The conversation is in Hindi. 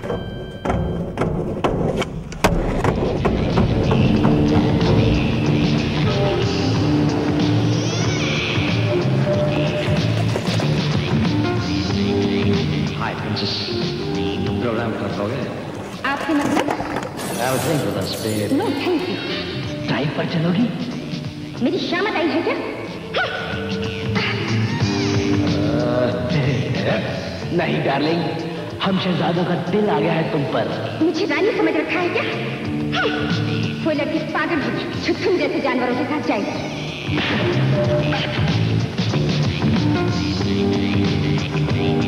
Hi, Princess. प्रोग्राम कर लोगे? आपके मतलब? Have a drink with us, babe. No, thank you. Drive पर चलोगी? मेरी शामत आई है क्या? नहीं डार्लिंग, हम शहजादों का दिल आ गया है तुम पर। मुझे रानी समझ रखा है क्या? कोई लड़की पागल है जो तुम जैसे जानवरों के साथ जाएगी।